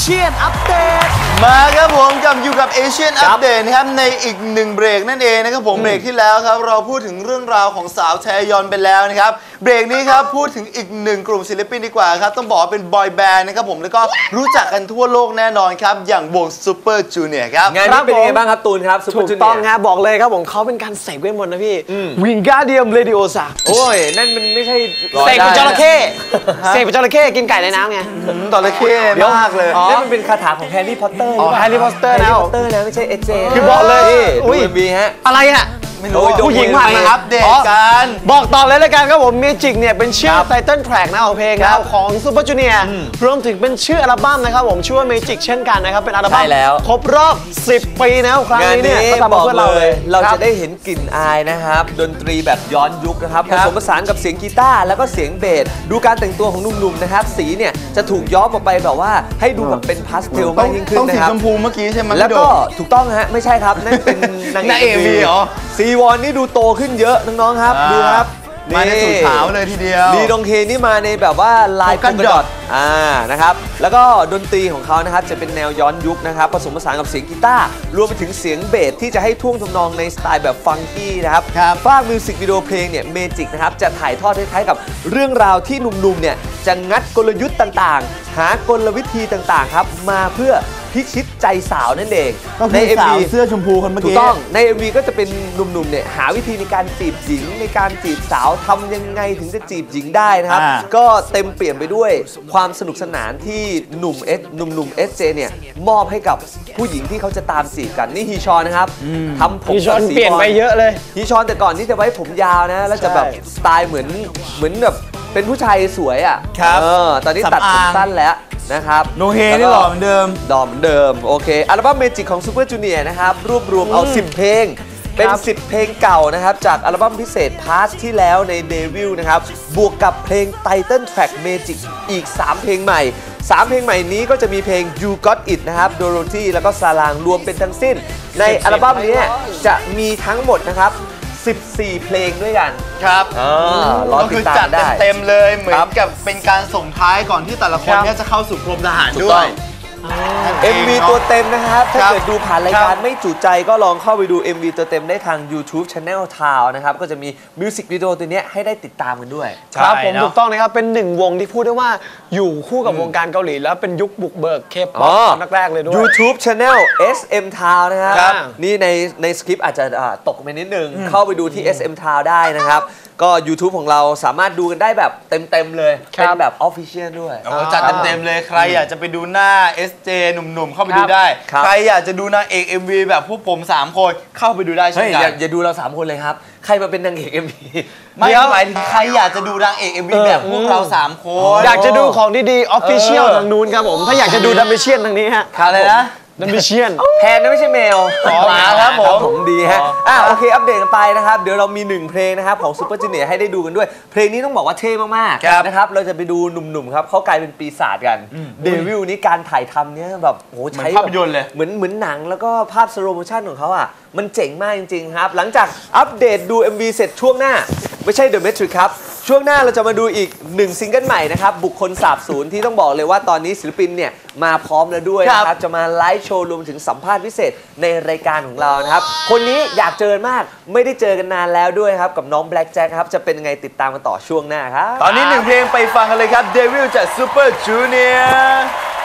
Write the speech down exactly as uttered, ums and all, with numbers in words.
Asian Update มาครับผมกับอยู่กับ Asian Update นะครับในอีกหนึ่งเบรกนั่นเองนะครับผมเบรกที่แล้วครับเราพูดถึงเรื่องราวของสาวแทยอนไปแล้วนะครับเบรกนี้ครับพูดถึงอีกหนึ่งกลุ่มศิลปินดีกว่าครับต้องบอกเป็นบอยแบนด์นะครับผมแล้วก็รู้จักกันทั่วโลกแน่นอนครับอย่างวง Super Junior ครับงานนี้เป็นยังไงบ้างครับตูนครับ Super ถูกต้องฮะบอกเลยครับผมเขาเป็นการเสกเวทมนต์นะพี่วิงการเดียมเรดิโอซาโอ้ยนั่นมันไม่ใช่เสกเป็นจระเข้เสกเป็นจระเข้กินไก่ในน้ำไงจระเข้มากเลยนั่นมันเป็นคาถาของแฮร์รี่พอตเตอร์อ๋อแฮร์รี่พอตเตอร์นะแฮร์รี่พอตเตอร์นะไม่ใช่เอเจคือบอกเลยอุ้ยมีฮะอะไรอ่ะไม่รู้ผู้หญิงผ่านมาอัปเดตกันบอกต่อเลยละกันครับผมเมจิกเนี่ยเป็นชื่อไตเติ้ลแทร็กนะของเพลงครับของ Super Junior รวมถึงเป็นชื่ออัลบั้มนะครับผมชื่อว่าเมจิกเช่นกันนะครับเป็นอัลบั้มครบรอบสิบปีนะครั้งนี้เนี่ยก็ทำมาเพื่อเราเลยเราจะได้เห็นกลิ่นอายนะครับดนตรีแบบย้อนยุคนะครับผสมผสานกับเสียงกีตาร์แล้วก็เสียงเบสดูการแต่งตัวของหนุ่มๆนะครับสีเนี่ยจะถูกย้อมออกไปแบบว่าให้ดูแบบเป็นพาสเทลมากยิ่งขึ้นนะครับต้องสีชมพูเมื่อกี้ใช่ไหมแล้วก็ถูกต้องฮะไม่ใช่ครับนั่นเป็นนางเอกวีเหรอซีวอนนี่ดูโตขึ้นเยอะน้องๆครับดูครับมาในสูทขาวเลยทีเดียวลีดงเคนี่มาในแบบว่าลายกันดอทอ่านะครับแล้วก็ดนตรีของเขานะครับจะเป็นแนวย้อนยุคนะครับผสมผสานกับเสียงกีตาร์รวมไปถึงเสียงเบสที่จะให้ท่วงทำนองในสไตล์แบบฟังกี้นะครับฝากมิวสิกวิดีโอเพลงเนี่ยเมจิกนะครับจะถ่ายทอดคล้ายๆกับเรื่องราวที่หนุ่มๆเนี่ยจะงัดกลยุทธ์ต่างๆหากลวิธีต่างๆครับมาเพื่อพิชิตใจสาวนั่นเองใน เอ็ม วี เสื้อชมพูคนเมื่อกี้ถูกต้องใน เอ็ม วี ก็จะเป็นหนุ่มๆเนี่ยหาวิธีในการจีบหญิงในการจีบสาวทำยังไงถึงจะจีบหญิงได้นะครับก็เต็มเปลี่ยนไปด้วยความสนุกสนานที่หนุ่มเอสหนุ่มๆเอสเจเนี่ยมอบให้กับผู้หญิงที่เขาจะตามจีบกันนี่ฮีชอนนะครับทำผมฮีชอนเปลี่ยนไปเยอะเลยฮีชอนแต่ก่อนที่จะไว้ผมยาวนะแล้วจะแบบสไตล์เหมือนเหมือนแบบเป็นผู้ชายสวยอ่ะเออตอนนี้ตัดผมสั้นแล้วนะครับโนเฮนี่หล่อเหมือนเดิมหล่อเหมือนเดิมโอเคอัลบั้มเมจิกของ Super Junior นะครับรวบรวมเอาสิบเพลงเป็นสิบเพลงเก่านะครับจากอัลบั้มพิเศษพาร์ทที่แล้วใน Devil นะครับบวกกับเพลงไตเติ้ลแทร็ก Magic อีกสามเพลงใหม่สามเพลงใหม่นี้ก็จะมีเพลง You Got It นะครับ Dorothy แล้วก็ซาลางรวมเป็นทั้งสิ้นในอัลบั้มนี้จะมีทั้งหมดนะครับสิบสี่เพลงด้วยกันครับก็คือจัดเต็มๆเลยเหมือนกับเป็นการส่งท้ายก่อนที่แต่ละคนเนี่ยจะเข้าสู่กรมทหารด้วยเอ็ม วี ตัวเต็มนะครับถ้าเกิดดูผ่านรายการไม่จุใจก็ลองเข้าไปดู เอ็ม วี ตัวเต็มได้ทาง YouTube Channel Town นะครับก็จะมีมิวสิกวิดีโอตัวนี้ให้ได้ติดตามกันด้วยครับผมถูกต้องนะครับเป็นหนึ่งวงที่พูดได้ว่าอยู่คู่กับวงการเกาหลีแล้วเป็นยุคบุกเบิกเคป๊อปแรกๆเลยด้วย YouTube Channel เอส เอ็ม Town นะครับนี่ในในสคริปต์อาจจะตกไปนิดนึงเข้าไปดูที่ เอส เอ็ม Town ได้นะครับก็ YouTube ของเราสามารถดูกันได้แบบเต็มๆเลยเป็นแบบ Official ด้วยจัดเต็มๆเลยใครอยากจะไปดูหน้า เอส เจ หนุ่มๆเข้าไปดูได้ใครอยากจะดูนางเอก เอ็ม วี แบบพวกผมสามคนเข้าไปดูได้เช่นกันอย่าดูเราสามคนเลยครับใครมาเป็นนางเอก เอ็ม วีไม่หมายถึงใครอยากจะดูนางเอก เอ็ม วี แบบพวกเราสามคนอยากจะดูของดีๆ Official ทางนู้นครับผมถ้าอยากจะดูดัมเบเชียนทางนี้ฮะอะไรนะดัมเบเชียนแทนนะไม่ใช่แมวหมาครับผมผมดีฮะอ่ะโอเคอัปเดตกันไปนะครับเดี๋ยวเรามีหนึ่งเพลงนะครับของ Super Junior ให้ได้ดูกันด้วยเพลงนี้ต้องบอกว่าเท่มากๆนะครับเราจะไปดูหนุ่มๆครับเขากลายเป็นปีศาจกันเดวิลนี้การถ่ายทำเนี้ยแบบโอ้ใช้ภาพยนตร์เลยเหมือนเหมือนหนังแล้วก็ภาพสโลโมชั่นของเขาอ่ะมันเจ๋งมากจริงๆครับหลังจากอัปเดตดู เอ็ม วี เสร็จช่วงหน้าไม่ใช่ The Matrix ครับช่วงหน้าเราจะมาดูอีกหนึ่งซิงเกิลใหม่นะครับบุคคลสาบสูญที่ต้องบอกเลยว่าตอนนี้ศิลปินเนี่ยมาพร้อมแล้วด้วยนะครับจะมาไลฟ์โชว์รวมถึงสัมภาษณ์พิเศษในรายการของเรานะครับคนนี้อยากเจอมากไม่ได้เจอกันนานแล้วด้วยครับกับน้อง Black Jack ครับจะเป็นยังไงติดตามกันต่อช่วงหน้าครับตอนนี้หนึ่งเพลงไปฟังกันเลยครับ Devil จาก Super Junior